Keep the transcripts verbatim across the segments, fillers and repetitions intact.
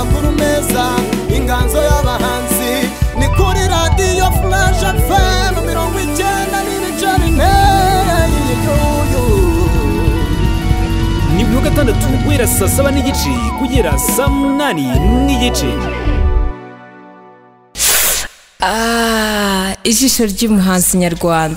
amakuru meza inganzo y'abahanzi ni kuri radio Flash F M mirongo icyenda n'ibice bine. Ni buri gatandatu guhera saa saba n'igice kugera saa munani n'igice. Ah, ijisho ry'umuhanzi nyarwanda.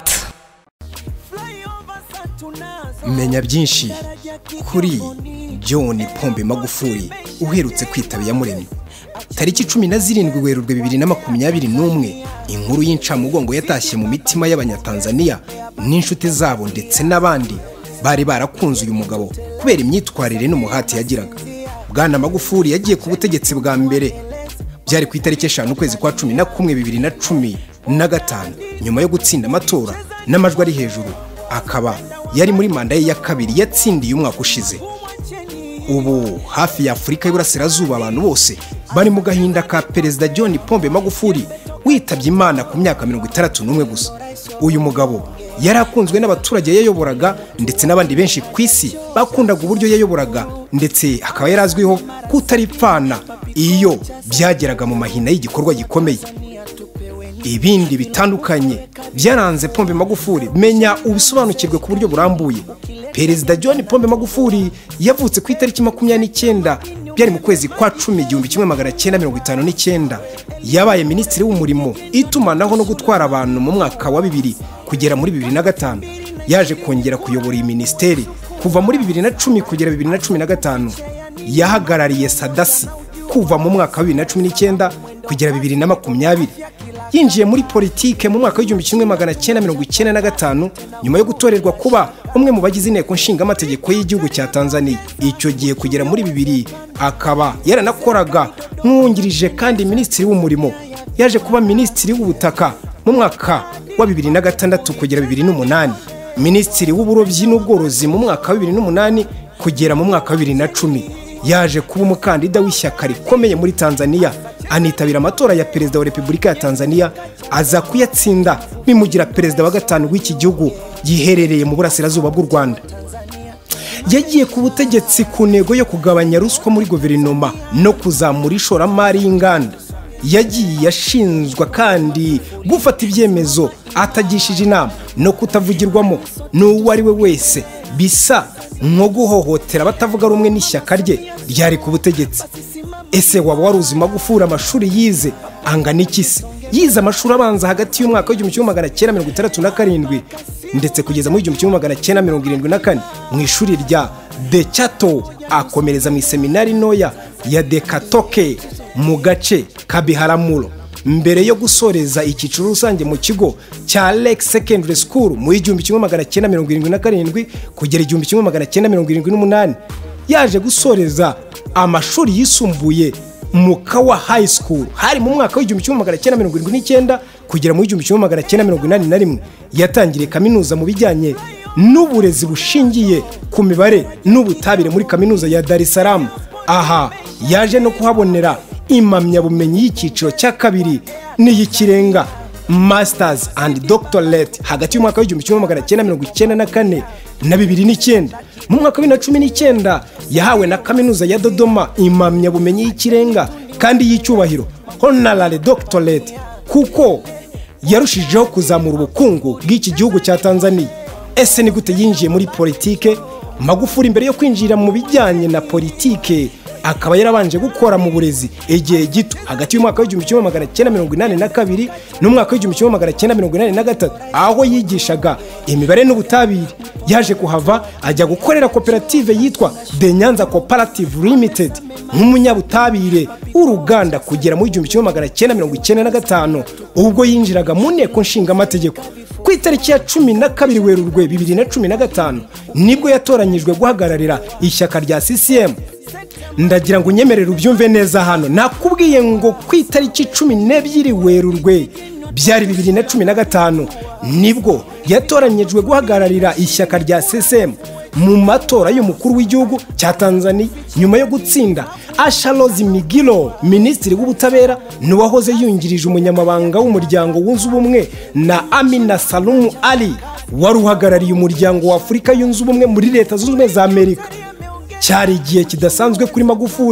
Menya byinshi kuri John Pombe Magufuli uherutse kwitaba Iyamuremye tariki cumi na zirindwi Werurwe bibiri na makumyabiri n'umwe. Inkuru y'incamugongo yatashye mu mitima y'Abanyatanzania n'inshuti zabo ndetse n'abandi bari barakunze uyu mugabo kubera imyitwarire n'umuhati yagiraga. Bwana Magufuli yagiye ku butegetsi bwa mbere byari ku itariki eshanu ukwezi kwa cumi na kumwe bibiri na cumi na gatanu nyuma yo gutsinda amatora n'amajwi ari hejuru, akaba yari muri manda ye ya kabiri yatsindiye umwaka ushize. Ubu hafi ya Afrika y'Iburasirazuba abantu bose bari mu gahinda ka Perezida John Pombe Magufuli witabye Imana ku myaka mirongo itandatu n'umwe gusa. Uyu mugabo yarakunzwe n'abaturage yayoboraga ndetse n'abandi benshi ku isi bakundaga uburyo yayoboraga, ndetse akaba yarazwiho kutaripfana iyo byageraga mu mahina y'igikorwa gikomeye. Ibindi bitandukanye byaranze Pombe Magufuli menya ubisobanukirwe ku buryo burambuye. Perezida John Pombe Magufuli yavutse ku itariki makumyabiri n'icyenda byari mu kwezi kwa cumi igihumbi kimwe magana cyenda mirongo itanu n'icyenda. Yabaye minisitiri w'umurimo, itumanaho no gutwara abantu mu mwaka wa bibiri kugera muri bibiri na gatanu. Yaje kongera kuyobora iyi ministeri kuva muri bibiri na cumi kugera bibiri na cumi na gatanu. Yahagarariye Sadasi kuva mu mwaka wa bibiri na cumi n'icyenda kugera bibiri na makumyabiri. Yinjiye muri politike mu mwaka w'igihumbi kimwe magana cyenda mirongo icyenda na gatanu nyuma yo gutorerwa kuba umwe mu bagize inteko nshinga amategeko y'igihugu cya Tanzania. Icyo gihe kugera muri bibiri akaba yaranakoraga nk'uwungirije kandi minisitiri w'umurimo. Yaje kuba minisitiri w'ubutaka mu mwaka wa bibiri na gatandatu kugera bibiri n'umunani, minisitiri w'uburobyi n'ubworozi mu mwaka wa bibiri n'umunani kugera mu mwaka wa bibiri na cumi. Yaje kuba umukandida w'ishyaka rikomeye muri Tanzania, anitabira amatora ya perezida wa Repubulika ya Tanzania, aza kuyatsinda bimugira perezida wa gatanu w'iki gihugu giherereye mu burasirazuba bw'u Rwanda. Yagiye ku butegetsi ku ntego yo kugabanya ruswa muri guverinoma no kuzamura ishoramari y'inganda. Yagiye yashinzwa kandi gufata ibyemezo atagishije inama no kutavugirwamo n'uwo ari we wese, bisa nko guhohotera abatavuga rumwe n'ishyaka rye ryari ku butegetsi. Ese waba waruzi Magufuli amashuri yize angana iki se? Yize amashuri abanza hagati y'umwaka w'igihumbi kimwe magana cyenda mirongo itandatu na karindwi ndetse kugeza mu igihumbi kimwe magana cyenda mirongo irindwi na kane mu ishuri rya De Chato, akomereza mu seminari ntoya ya De Katoke mu gace ka Biharamulo mbere yo gusoreza icyiciro rusange mu kigo cya Lake Secondary School mu igihumbi kimwe magana cyenda mirongo irindwi na karindwi kugera igihumbi kimwe magana cyenda mirongo irindwi n'umunani. Yaje gusoreza amashuri yisumbuye mu Kawa High School hari mu mwaka w'igihumbi kimwe magana cyenda mirongo irindwi n'icyenda kugera mu igihumbi kimwe magana cyenda mirongo inani na rimwe. Yatangiriye kaminuza mu bijyanye n'uburezi bushingiye ku mibare n'ubutabire muri kaminuza ya Dar es Salaam. Aha yaje no kuhabonera impamyabumenyi y'icyiciro cya kabiri n'iy'ikirenga Masters and Doctorate hagati y'umwaka w'igihumbi kimwe magana cyenda mirongo icyenda na kane na bibiri n'icyenda. Mu mwaka wa bibiri na cumi n'icyenda yahawe na kaminuza ya Dodoma impamyabumenyi y'ikirenga kandi y'icyubahiro Honorary Doctorate kuko yarushijeho kuzamura ubukungu bw'iki gihugu cya Tanzania. Ese ni gute yinjiye muri politike? Magufuli mbere yo kwinjira mu bijyanye na politike akaba yarabanje gukora mu burezi igihe gito hagati y'umwaka w'igihumbi kimwe magana cyenda mirongo inani na kabiri n'umwaka w'igihumbi kimwe magana cyenda mirongo inani na gatatu, aho yigishaga imibare n'ubutabire. Yaje kuhava ajya gukorera koperative yitwa The Nyanza Cooperative Limited nk'umunyabutabire w'uruganda kugera mu igihumbi kimwe magana cyenda mirongo icyenda na gatanu ubwo yinjiraga mu nteko nshinga amategeko. Ku itariki ya cumi na kabiri Werurwe bibiri na cumi na gatanu nibwo yatoranyijwe guhagararira ishyaka rya C C M. Ndagira ngo unyemerere ubyumve neza hano. Nakubwiye ngo ku itariki cumi n'ebyiri Werurwe byari bibiri na cumi na gatanu nibwo yatoranyijwe guhagararira ishyaka rya C C M mu matora y'umukuru w'igihugu cya Tanzania nyuma yo gutsinda Ashalozi Migilo, minisitiri w'ubutabera n'uwahoze yungirije umunyamabanga w'umuryango wunze ubumwe, na Amina Salumu Ali wari uhagarariye umuryango wa Afurika yunze ubumwe muri Leta Zunze Ubumwe za Amerika. Cyari igihe kidasanzwe kuri Magufuli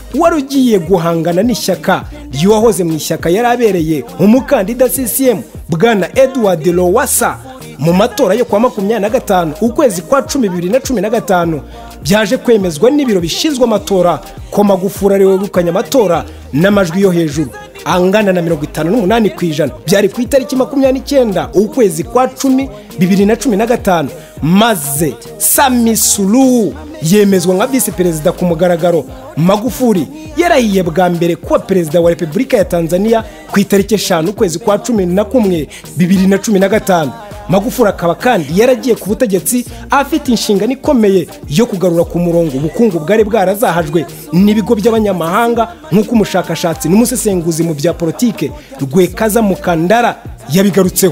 wari ugiye guhangana n'ishyaka ry'uwahoze mu ishyaka yari abereye umukandida C C M bwana Edward Lowassa mu matora yo kwa makumyabiri na gatanu ukwezi kwa cumi bibiri na cumi na gatanu. Byaje kwemezwa n'ibiro bishinzwe amatora ko Magufuli ari we wegukanye amatora n'amajwi yo hejuru angana na mirongo itanu n'umunani ku ijana. Byari ku itariki makumyabiri n'icyenda ukwezi kwa cumi bibiri na cumi na gatanu, maze Samia Suluhu yemezwa nka visi perezida ku mugaragaro. Magufuli yarahiye bwa mbere kuba perezida wa Repubulika ya Tanzania ku itariki eshanu ukwezi kwa cumi na kumwe bibiri na cumi na gatanu. Magufuli akaba kandi yaragiye ku butegetsi afite inshingano ikomeye yo kugarura ku murongo ubukungu bwari bwarazahajwe n'ibigo by'abanyamahanga nk'uko umushakashatsi n'umusesenguzi mu bya politike Rwekaza Mukandara yabigarutseho.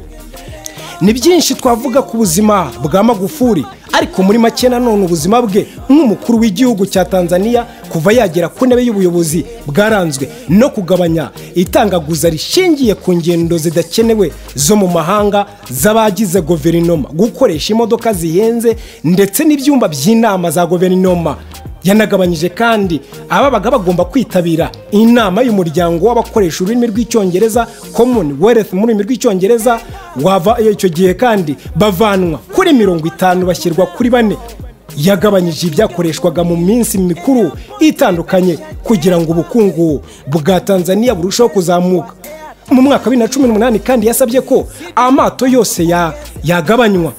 Ni byinshi twavuga ku buzima bwa Magufuli, ariko muri make nanone ubuzima bwe nk'umukuru w'igihugu cya Tanzania kuva yagera ku ntebe y'ubuyobozi bwaranzwe no kugabanya itangaguza rishingiye ku ngendo zidakenewe zo mu mahanga z'abagize guverinoma, gukoresha imodoka zihenze ndetse n'ibyumba by'inama za guverinoma. Yanagabanyije kandi ababaga bagomba kwitabira inama y'umuryango w'abakoresha ururimi rw'icyongereza Commonwealth mu rurimi rw'icyongereza, wava icyo gihe kandi bavanwa kuri mirongo itanu bashyirwa kuri bane. Yagabanyije ibyakoreshwaga mu minsi mikuru itandukanye kugira ngo ubukungu bwa Tanzania burusheho kuzamuka. Mu mwaka wa bibiri na cumi n'umunani kandi yasabye ko amato yose ya yagabanywa.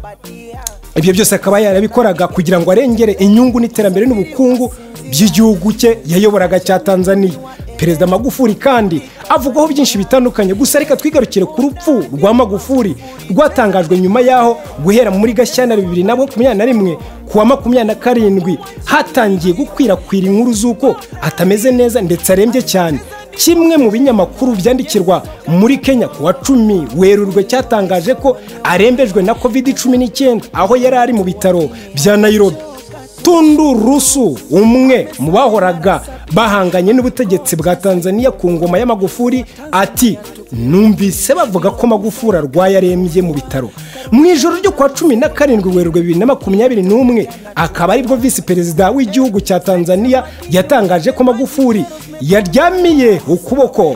Ibyo byose akaba yarabikoraga kugira ngo arengere inyungu n'iterambere n'ubukungu by'igihugu cye yayoboraga cya Tanzania. Perezida Magufuli kandi avugwaho byinshi bitandukanye, gusa reka twigarukire ku rupfu rwa Magufuli rwatangajwe nyuma yaho guhera muri Gashyantare bibiri na makumyabiri na rimwe kuwa makumyabiri na karindwi hatangiye gukwirakwira inkuru z'uko atameze neza ndetse arembye cyane. Kimwe mu binyamakuru byandikirwa muri Kenya kuwa cumi Werurwe cyatangaje ko arembejwe na covid cumi n'icyenda aho yari ari mu bitaro bya Nairobi. Tundu Lissu, umwe mu bahoraga bahanganye n'ubutegetsi bwa Tanzania ku ngoma ya Magufuli, ati numvise bavuga ko Magufuli arwaye arembye mu bitaro. Mu ijoro ryo kwa cumi na karindwi Werurwe bibiri na makumyabiri n'umwe akaba aribwo visi perezida w'igihugu cya Tanzania yatangaje ko Magufuli yaryamiye ukuboko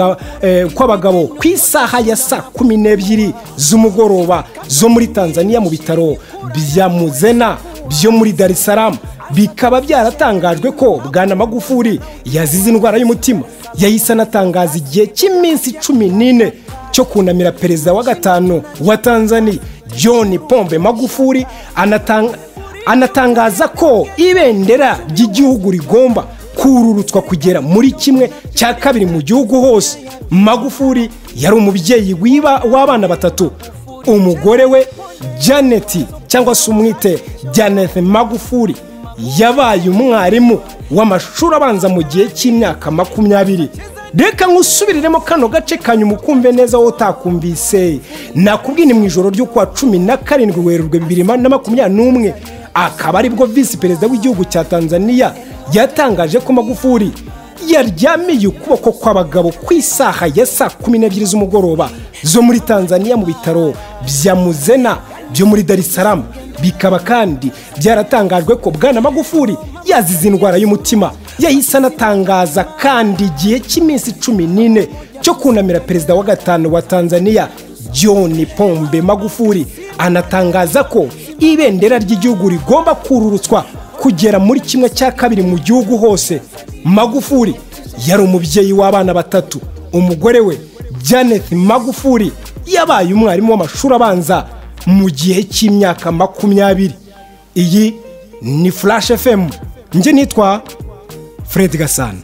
kw'abagabo ku isaha ya saa kumi n'ebyiri z'umugoroba zo muri Tanzania mu bitaro bya Muzena byo muri Dar es Salaam. Bikaba byaratangajwe ko bwana Magufuli yazize indwara y'umutima. Yahise anatangaza igihe cy'iminsi cumi n'ine cyo kunamira perezida wa gatanu wa Tanzania John Pombe Magufuli, anatanga anatangaza ko ibendera ry'igihugu rigomba kururutswa kugera muri kimwe cya kabiri mu gihugu hose. Magufuli yari umubyeyi w'abana batatu. Umugore we Janet cyangwa se umwite Janet Magufuli yabaye umwarimu w'amashuri abanza mu gihe cy'imyaka makumyabiri. Reka nkusubiriremo kano gace kanyu mukumve neza wowe utakumvise. Nakubwini mu ijoro ryo kwa cumi na karindwi Werurwe bibiri na makumyabiri n'umwe akaba aribwo visi perezida w'igihugu cya Tanzania yatangaje ko Magufuli yaryamiye ukuboko kw'abagabo ku isaha ya saa kumi n'ebyiri z'umugoroba zo muri Tanzania mu bitaro bya Muzena byo muri Dar es Salaam. Bikaba kandi byaratangajwe ko bwana Magufuli yazize indwara y'umutima. Yahise anatangaza kandi igihe cy'iminsi cumi n'ine cyo kunamira perezida wa gatanu wa Tanzania John Pombe Magufuli, anatangaza ko ibendera ry'igihugu rigomba kururutswa kugera muri kimwe cya kabiri mu gihugu hose. Magufuli yari umubyeyi w'abana batatu. Umugore we Janet Magufuli yabaye umwarimu w'amashuri abanza mu gihe cy'imyaka makumyabiri. Iyi ni Flash F M, nje nitwa Fred Gasana.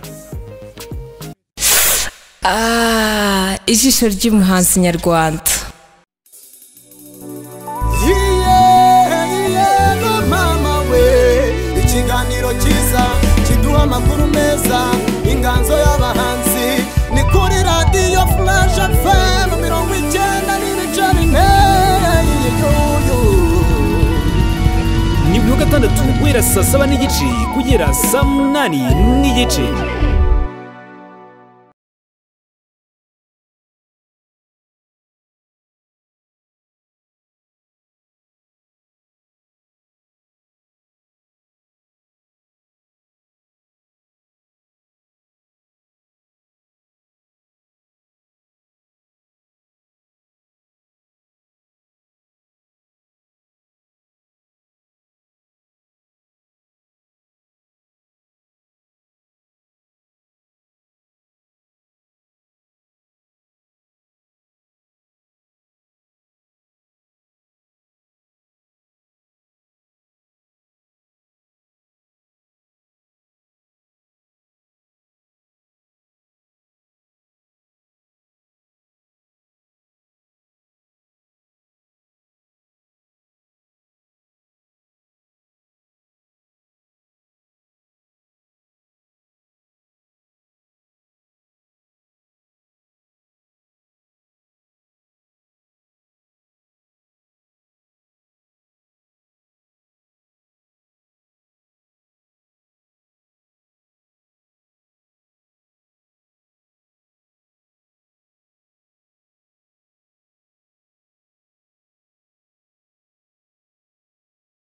Ah, ijisho ry'umuhanzi nyarwanda. Ikiganiro cyiza kiduha amakuru meza, inganzo y'abahanzi ni kuri radio Flash F M mirongo icyenda n'ibice bine. Ni buri wa gatandatu guhera saa saba n'igice kugera saa munani n'igice.